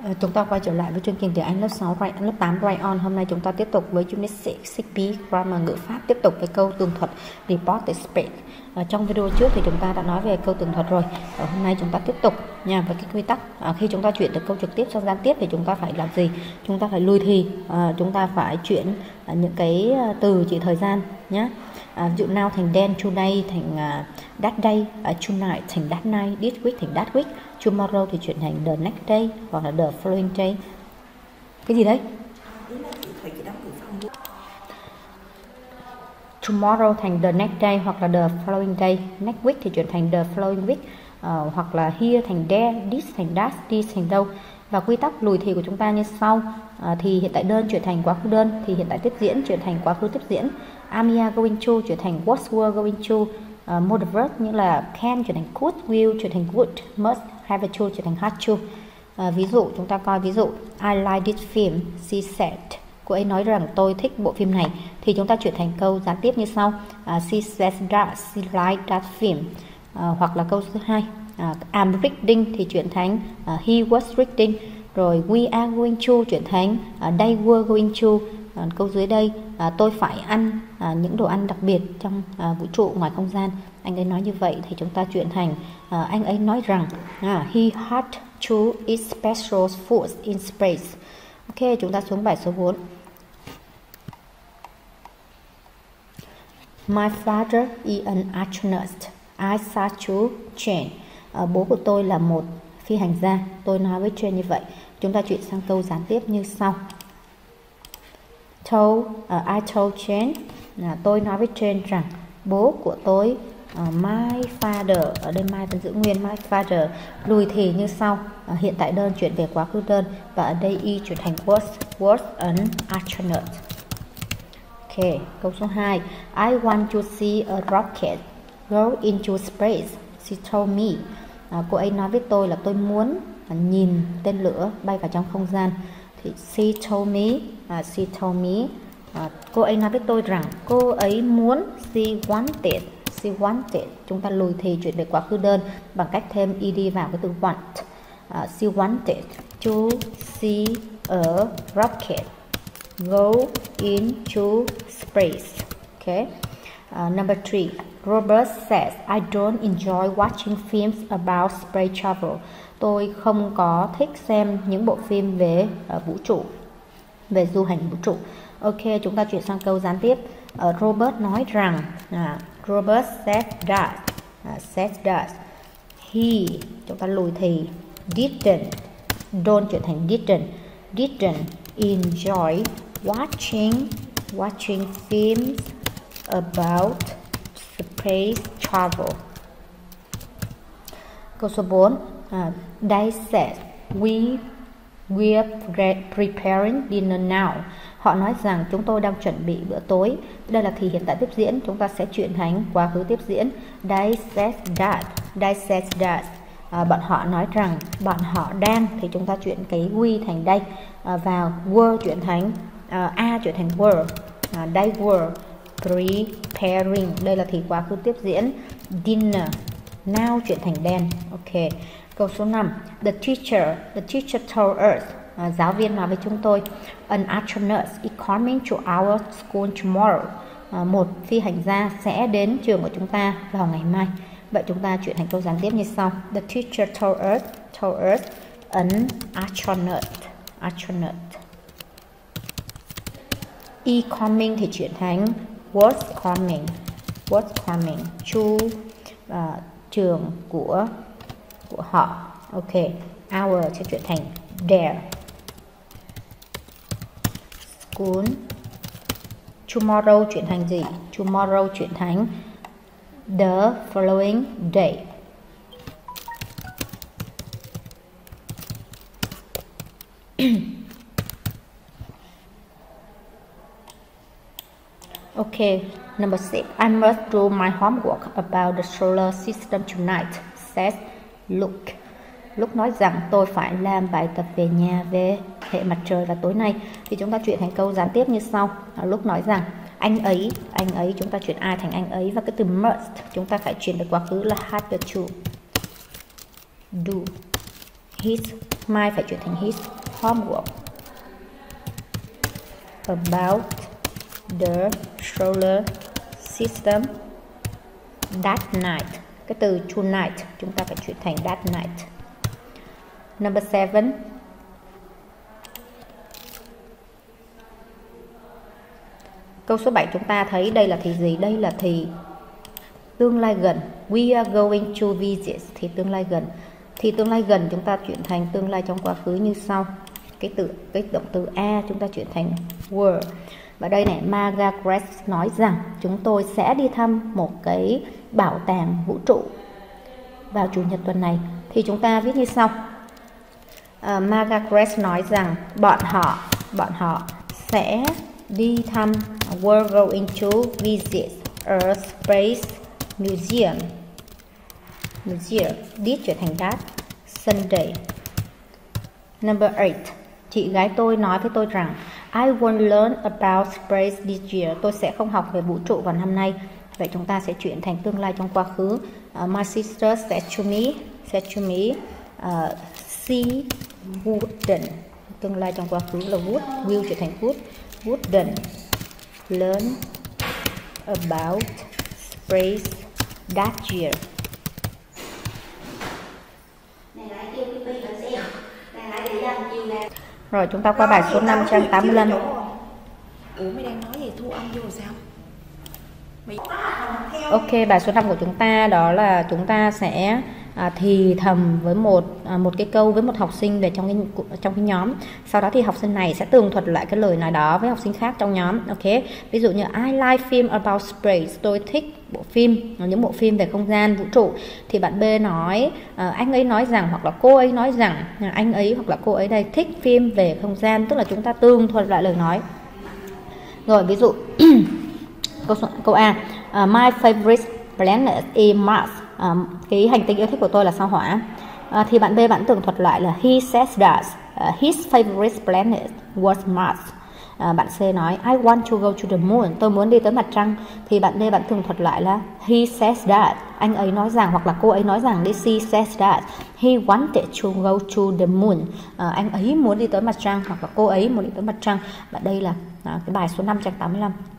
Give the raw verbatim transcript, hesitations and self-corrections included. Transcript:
À, chúng ta quay trở lại với chương trình tiếng Anh lớp sáu, lớp tám Write On. Hôm nay chúng ta tiếp tục với Unit sáu, sáu B Grammar ngữ pháp, tiếp tục với câu tường thuật Report the Speech. À, trong video trước thì chúng ta đã nói về câu tường thuật rồi. Ở hôm nay chúng ta tiếp tục nha, với cái quy tắc. À, khi chúng ta chuyển từ câu trực tiếp sang gián tiếp thì chúng ta phải làm gì? Chúng ta phải lùi thì, à, chúng ta phải chuyển à, những cái từ chỉ thời gian nhé. À, ví dụ now thành then, today thành uh, that day, uh, tonight thành that night, this week thành that week, tomorrow thì chuyển thành the next day hoặc là the following day. Cái gì đấy? Tomorrow thành the next day hoặc là the following day, next week thì chuyển thành the following week, uh, hoặc là here thành there, this thành that, this thành đâu. Và quy tắc lùi thì của chúng ta như sau. À, thì hiện tại đơn chuyển thành quá khứ đơn, thì hiện tại tiếp diễn chuyển thành quá khứ tiếp diễn. Amia going to chuyển thành was were going to. Uh, modal verb như là can chuyển thành could, will chuyển thành would, must, have to chuyển thành had to. Uh, ví dụ chúng ta coi ví dụ I like this film, she said. Cô ấy nói rằng tôi thích bộ phim này. Thì chúng ta chuyển thành câu gián tiếp như sau. Uh, she says that she liked that film. Uh, hoặc là câu thứ hai. Uh, I'm reading thì chuyển thành uh, he was reading. Rồi we are going to chuyển thành uh, they were going to. Uh, câu dưới đây uh, tôi phải ăn uh, những đồ ăn đặc biệt trong uh, vũ trụ ngoài không gian. Anh ấy nói như vậy thì chúng ta chuyển thành uh, anh ấy nói rằng uh, he had to eat special foods in space. Ok, chúng ta xuống bài số bốn. My father is an astronaut. I said to Jane. Uh, bố của tôi là một phi hành gia. Tôi nói với Jane như vậy. Chúng ta chuyển sang câu gián tiếp như sau. Told, uh, I told Jane. Uh, tôi nói với Jane rằng bố của tôi, uh, my father, ở đây my vẫn giữ nguyên, my father, lùi thì như sau. Uh, hiện tại đơn chuyển về quá khứ đơn, và ở đây y chuyển thành was, was an astronaut. Ok, câu số hai. I want to see a rocket go into space. She told me. À, cô ấy nói với tôi là tôi muốn à, nhìn tên lửa bay vào trong không gian. Thì she told me, à, she told me, à, cô ấy nói với tôi rằng cô ấy muốn, she wanted, she wanted. Chúng ta lùi thì chuyển về quá khứ đơn bằng cách thêm ed vào cái từ want. À, she wanted to see a rocket go into space. Okay. Uh, number three. Robert says, I don't enjoy watching films about space travel. Tôi không có thích xem những bộ phim về uh, vũ trụ, về du hành vũ trụ. Ok, chúng ta chuyển sang câu gián tiếp. Uh, Robert nói rằng, uh, Robert said that, uh, said that. He, chúng ta lùi thì, didn't, don't chuyển thành didn't, didn't enjoy watching, watching films about space travel. Câu số bốn. Uh, they said we we're preparing dinner now. Họ nói rằng chúng tôi đang chuẩn bị bữa tối. Đây là thì hiện tại tiếp diễn, chúng ta sẽ chuyển thành quá khứ tiếp diễn. They said that. They said that. Uh, bọn họ nói rằng, bọn họ đang, thì chúng ta chuyển cái we thành đây. Uh, vào were chuyển thành uh, a chuyển thành were. Uh, they were preparing, đây là thì quá khứ tiếp diễn. Dinner, now chuyển thành then. Ok. Câu số năm. The teacher, the teacher told us, à, giáo viên nói với chúng tôi, an astronaut is coming to our school tomorrow. À, một phi hành gia sẽ đến trường của chúng ta vào ngày mai. Vậy chúng ta chuyển thành câu gián tiếp như sau. The teacher told us, told us an astronaut, astronaut. E coming thì chuyển thành was coming, was coming to uh, trường của của họ. Ok, our sẽ chuyển thành their school. Tomorrow chuyển thành gì? Tomorrow chuyển thành the following day. Okay, number six. I must do my homework about the solar system tonight, says Luke. Luke nói rằng tôi phải làm bài tập về nhà về hệ mặt trời vào tối nay. Thì chúng ta chuyển thành câu gián tiếp như sau. Luke nói rằng anh ấy, anh ấy, chúng ta chuyển I thành anh ấy, và cái từ must chúng ta phải chuyển được quá khứ là had to do. his, Mai phải chuyển thành his homework about the solar system that night. Cái từ tonight chúng ta phải chuyển thành that night. Number seven. Câu số bảy chúng ta thấy đây là thì gì? Đây là thì tương lai gần. We are going to visit, thì tương lai gần. Thì tương lai gần chúng ta chuyển thành tương lai trong quá khứ như sau. Cái từ cái động từ a chúng ta chuyển thành were. Và đây này, Margaret nói rằng chúng tôi sẽ đi thăm một cái bảo tàng vũ trụ vào chủ nhật tuần này. Thì chúng ta viết như sau. Uh, Margaret nói rằng bọn họ bọn họ sẽ đi thăm, we're going to visit a space museum. Museum, this chuyển thành that, Sunday. Number eight. Chị gái tôi nói với tôi rằng I won't learn about space this year. Tôi sẽ không học về vũ trụ vào năm nay. Vậy chúng ta sẽ chuyển thành tương lai trong quá khứ. Uh, my sister said to me, said to me, uh, she wouldn't. Tương lai trong quá khứ là would, will chuyển thành would, wouldn't learn about space that year. Rồi chúng ta qua bài số năm trang tám mươi lăm. Ủa mày đang nói gì thu âm vô sao? Mày... Ok, bài số năm của chúng ta đó là chúng ta sẽ à, thì thầm với một à, một cái câu với một học sinh về trong cái trong cái nhóm. Sau đó thì học sinh này sẽ tường thuật lại cái lời nói đó với học sinh khác trong nhóm. Ok, ví dụ như I like film about space, tôi thích bộ phim, những bộ phim về không gian vũ trụ. Thì bạn B nói à, anh ấy nói rằng, hoặc là cô ấy nói rằng à, anh ấy hoặc là cô ấy đây thích phim về không gian, tức là chúng ta tường thuật lại lời nói. Rồi ví dụ câu câu A, uh, my favorite planet is Mars. Uh, cái hành tinh yêu thích của tôi là sao Hỏa. Uh, thì bạn B bạn tường thuật lại là he says that uh, his favorite planet was Mars. Uh, bạn C nói I want to go to the moon, tôi muốn đi tới mặt trăng. Thì bạn D bạn tường thuật lại là he says that, anh ấy nói rằng hoặc là cô ấy nói rằng đi, she says that he wanted to go to the moon. Uh, anh ấy muốn đi tới mặt trăng hoặc là cô ấy muốn đi tới mặt trăng. Và đây là uh, cái bài số năm trang tám mươi lăm.